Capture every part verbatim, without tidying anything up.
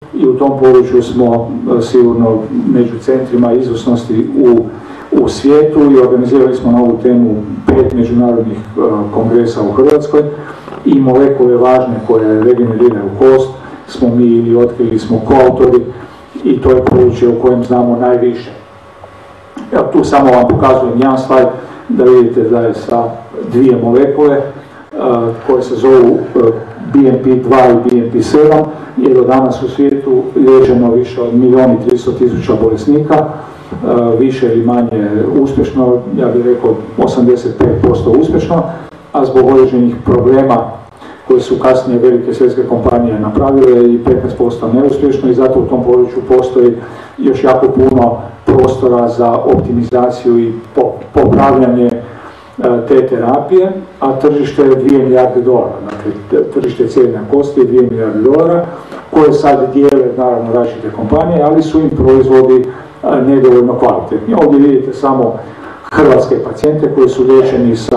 i u tom području smo sigurno među centrima izvrsnosti u, u svijetu i organizirali smo na ovu temu pet međunarodnih kongresa u Hrvatskoj i molekule važne koje regeneriraju kost smo mi ili otkrili smo koautori i to je područje u kojem znamo najviše. Ja tu samo vam pokazujem jedan slajd da vidite da je sa dvije molekule koje se zovu B M P dva i B M P sedam je do danas u svijetu liječeno više od milijun i tristo tisuća bolesnika, više ili manje uspješno, ja bih rekao osamdeset pet posto uspješno, a zbog određenih problema koje su kasnije velike svjetske kompanije napravile i petnaest posto neuspješno i zato u tom području postoji još jako puno prostora za optimizaciju i popravljanje te terapije, a tržište je dvije milijarde dolara. Dakle, tržište cijeljenja kosti je dvije milijarde dolara, koje sad dijele naravno različite kompanije, ali su im proizvodi nedovoljno kvalitetni. Ovdje vidite samo hrvatske pacijente koji su liječeni sa,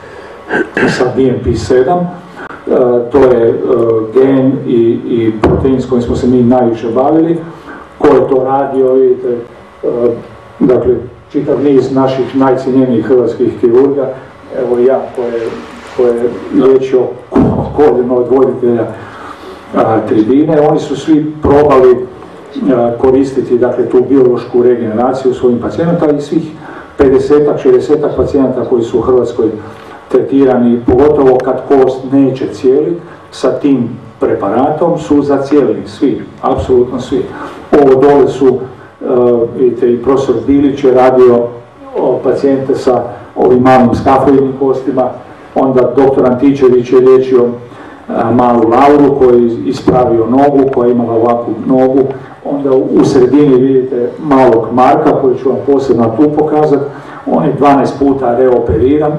sa B M P sedam. To je gen i, i protein s kojim smo se mi najviše bavili. Ko je to radio, vidite, dakle, čitav niz naših najcijenjenijih hrvatskih kirurga, evo ja koje, koje je liječio koljeno od voditelja a, tribine, oni su svi probali a, koristiti dakle, tu biološku regeneraciju svojim pacijenata i svih pedesetak, šezdesetak pacijenata koji su u Hrvatskoj tretirani, pogotovo kad kost neće cijeliti, sa tim preparatom su zacijelili svi, apsolutno svi. Ovo dole su Uh, vidite, i profesor Bilić je radio o pacijente sa ovim malim skafoidnim kostima, onda doktor Antičević je liječio uh, malu Lauru koji je ispravio nogu, koja je imala ovakvu nogu, onda u sredini vidite malog Marka koji ću vam posebno tu pokazati, on je dvanaest puta reoperiran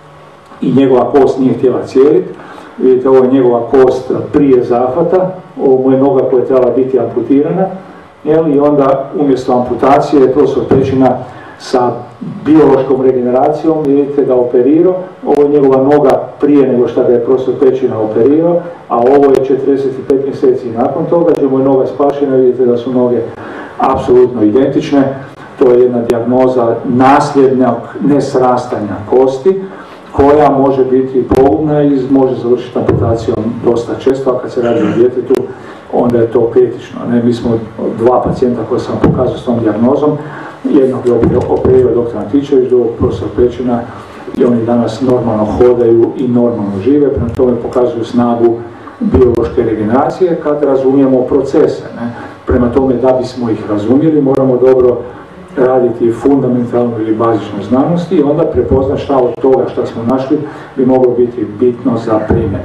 i njegova kost nije htjela cijeliti. Vidite, ovo je njegova kost prije zahvata, ovo mu je noga koja je trebala biti amputirana. I onda umjesto amputacije je profesor Pećina sa biološkom regeneracijom, vidite da operirao, ovo je njegova noga prije nego što ga je profesor Pećina operirao, a ovo je četrdeset pet mjeseci nakon toga, gdje mu je noga spašena, vidite da su noge apsolutno identične. To je jedna dijagnoza nasljednog nesrastanja kosti, koja može biti pogubna i može završiti amputacijom dosta često, a kad se radi o djetetu, onda je to kritično. Ne, mi smo dva pacijenta koje sam pokazao s tom dijagnozom, jednog je operirao doktor Antičević, drugog profesor Pećina i oni danas normalno hodaju i normalno žive, prema tome pokazuju snagu biološke regeneracije kad razumijemo procese. Ne. Prema tome, da bismo ih razumjeli, moramo dobro raditi fundamentalnu ili bazičnu znanost i onda prepoznati šta od toga što smo našli bi moglo biti bitno za primjenu.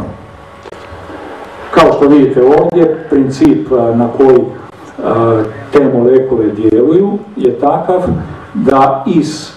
Kao što vidite ovdje, princip na koji te molekule djeluju je takav da iz,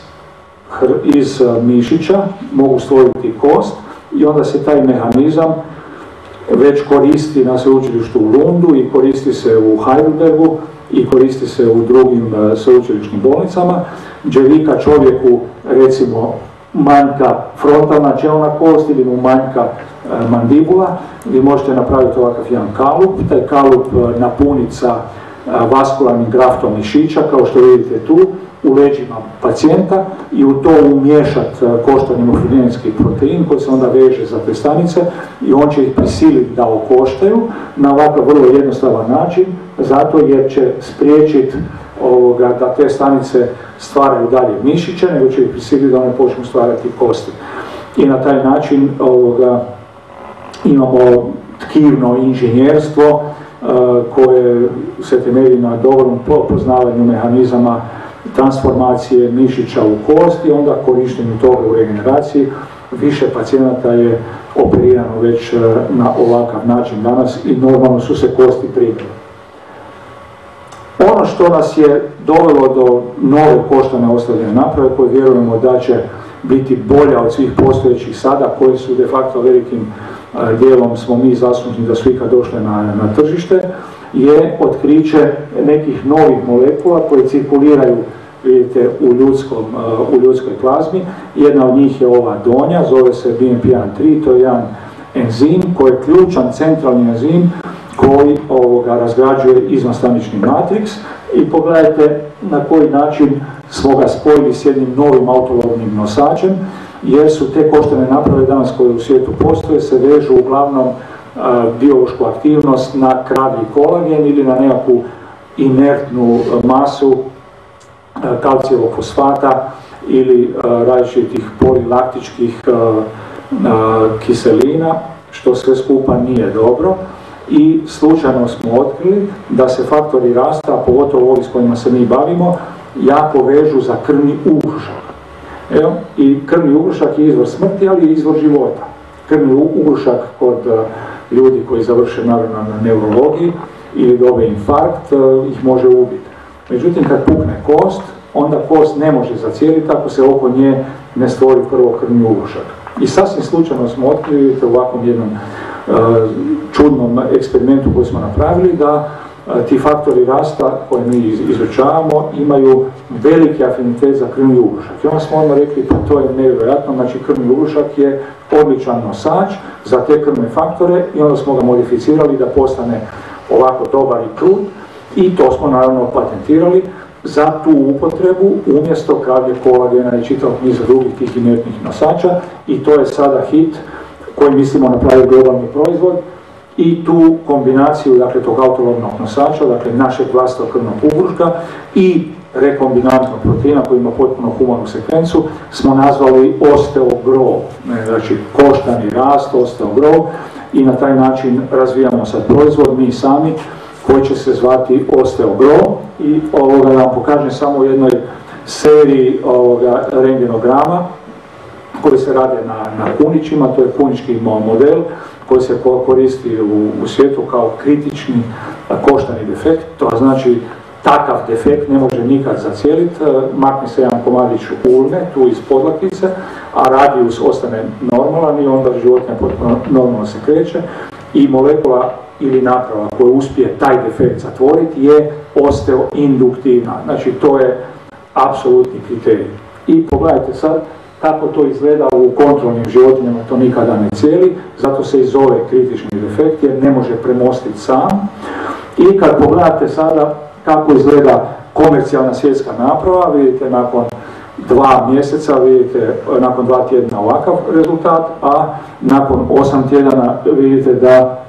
iz mišića mogu stvoriti kost i onda se taj mehanizam već koristi na sveučilištu u Lundu i koristi se u Heidelbergu i koristi se u drugim sveučilišnim bolnicama, gdje vika čovjeku recimo manjka frontalna čelna kost ili mu manjka mandibula, vi možete napraviti ovakav jedan kalup, taj kalup napuniti sa vaskularnim graftom mišića, kao što vidite tu, u leđima pacijenta i u to umiješati koštani morfogenetski protein koji se onda veže za te stanice i on će ih prisiliti da okoštaju na ovakav vrlo jednostavan način, zato jer će spriječiti ovoga, da te stanice stvaraju dalje mišiće, nego će ih prisiliti da one počnu stvarati kosti. I na taj način ovoga, imamo tkivno inženjerstvo uh, koje se temelji na dobrom poznavanju mehanizama transformacije mišića u kost i onda korištenju toga u regeneraciji. Više pacijenata je operirano već uh, na ovakav način danas i normalno su se kosti primile. Ono što nas je dovelo do nove koštane ostavljene naprave koje vjerujemo da će biti bolja od svih postojećih sada, koji su de facto velikim dijelom smo mi zaslužni da su ikad došle na, na tržište, je otkriće nekih novih molekula koje cirkuliraju, vidite, u, ljudskom, u ljudskoj plazmi. Jedna od njih je ova donja, zove se B M P jedan tri, to je jedan enzim koji je ključan centralni enzim koji ovoga razgrađuje izvanstanični matriks i pogledajte na koji način smo ga spojili s jednim novim autolognim nosačem, jer su te koštane naprave danas koje u svijetu postoje se vežu uglavnom a, biološku aktivnost na kravlji kolagen ili na nekakvu inertnu masu a, kalcijevog fosfata ili a, različitih polilaktičkih a, a, kiselina, što sve skupa nije dobro. I slučajno smo otkrili da se faktori rasta, a pogotovo ovi s kojima se mi bavimo, jako vežu za krvni ugrušak. Evo, i krvni ugrušak je izvor smrti, ali je izvor života. Krvni ugrušak kod uh, ljudi koji završe naravno na neurologiji ili dobe infarkt, uh, ih može ubiti. Međutim, kad pukne kost, onda kost ne može zacijeliti ako se oko nje ne stvori prvo krvni ugrušak. I sasvim slučajno smo otkrili u ovakvom jednom uh, čudnom eksperimentu koji smo napravili da uh, ti faktori rasta koje mi izučavamo imaju veliki afinitet za krvni ugrušak. I onda smo odmah rekli pa to je nevjerojatno, znači krvni ugrušak je odličan nosač za te krvne faktore i onda smo ga modificirali da postane ovako dobar i krut i to smo naravno patentirali za tu upotrebu umjesto kravlje kolagena i čitavog niza drugih tih inertnih nosača i to je sada hit koji mislimo napraviti globalni proizvod i tu kombinaciju dakle, tog autolognog nosača, dakle našeg vlastitog krvnog ugruška i rekombinantnog proteina koji ima potpuno humanu sekvencu smo nazvali osteogrov, znači koštani rast, osteogrov i na taj način razvijamo sad proizvod mi sami koji će se zvati osteogrov i ovoga vam pokažem samo u jednoj seriji ovoga rentgenograma koji se rade na, na kunićima, to je kunički model koji se koristi u, u svijetu kao kritični koštani defekt, to znači takav defekt ne može nikad zacijeliti, makne se jedan komadić ulme tu iz podlaktice, a radijus ostane normalan i onda životinja potpuno normalno se kreće i molekula ili naprava koja uspije taj defekt zatvoriti je osteoinduktivna. Znači to je apsolutni kriterij. I pogledajte sad kako to izgleda u kontrolnim životinjama, to nikada ne cijeli, zato se i zove kritični defekt jer ne može premostiti sam. I kad pogledate sada kako izgleda komercijalna svjetska naprava, vidite nakon dva mjeseca, vidite nakon dva tjedna ovakav rezultat, a nakon osam tjedana vidite da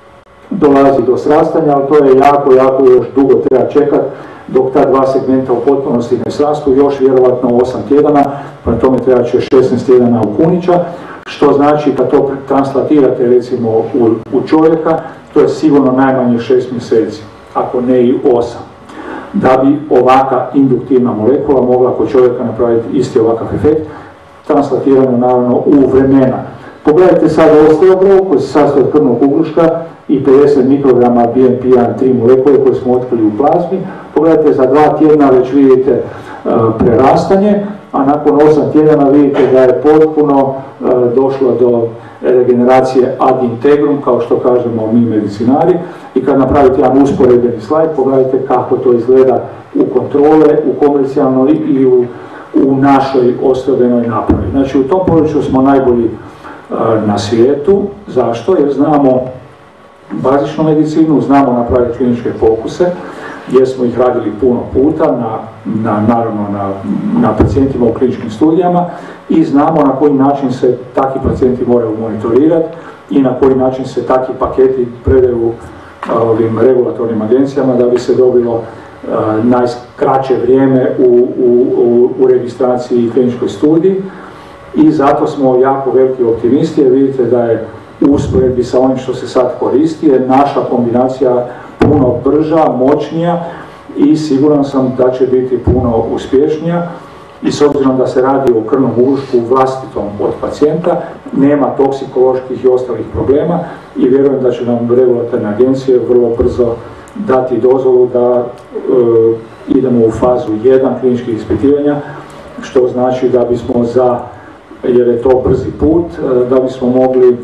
dolazi do srastanja, ali to je jako, jako još dugo treba čekati dok ta dva segmenta u potpunosti ne srastu, još vjerovatno osam tjedana, pa tome treba će šesnaest tjedana u kunića, što znači kad to translatirate recimo u, u čovjeka, to je sigurno najmanje šest mjeseci, ako ne i osam, da bi ovaka induktivna molekula mogla kod čovjeka napraviti isti ovakav efekt, translatirano naravno u vremena. Pogledajte sad osteogrov koji se sastoji od krvnog ugruška i pedeset mikrograma B M P jedan tri molekule koje smo otkrili u plazmi. Pogledajte, za dva tjedna već vidite uh, prerastanje, a nakon osam tjedana vidite da je potpuno uh, došlo do regeneracije ad integrum, kao što kažemo mi medicinari. I kad napravite jedan usporedbeni slajd, pogledajte kako to izgleda u kontrole, u komercijalnoj i u, u našoj osteogenoj napravi. Znači u tom području smo najbolji uh, na svijetu. Zašto? Jer znamo bazičnu medicinu, znamo napraviti kliničke pokuse, gdje smo ih radili puno puta, na, na, naravno na, na pacijentima u kliničkim studijama i znamo na koji način se takvi pacijenti moraju monitorirati i na koji način se takvi paketi predaju ovim regulatornim agencijama da bi se dobilo uh, najkraće vrijeme u, u, u, u registraciji i kliničkoj studiji i zato smo jako veliki optimisti jer vidite da je u usporedbi sa onim što se sad koristi je naša kombinacija puno brža, moćnija i siguran sam da će biti puno uspješnija i s obzirom da se radi o krvnom ugrušku vlastitom od pacijenta, nema toksikoloških i ostalih problema i vjerujem da će nam regulatorne agencije vrlo brzo dati dozvolu da e, idemo u fazu jedan kliničkih ispitivanja, što znači da bismo za, jer je to brzi put, da bismo mogli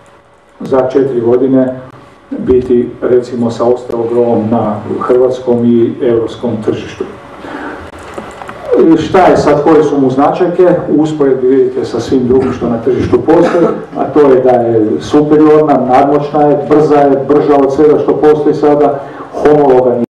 za četiri godine biti recimo sa osteogrovom na hrvatskom i europskom tržištu. I šta je sad, koje su mu značajke? U usporedbi vidite sa svim drugim što na tržištu postoji, a to je da je superiorna, nadmoćna je, brza je, brža od svega što postoji sada, homologa